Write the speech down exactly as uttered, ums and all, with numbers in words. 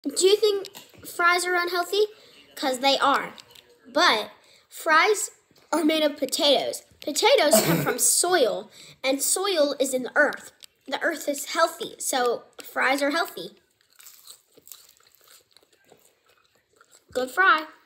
Do you think fries are unhealthy? Because they are. But fries are made of potatoes. Potatoes come from soil, and soil is in the earth. The earth is healthy, so fries are healthy. Good fry.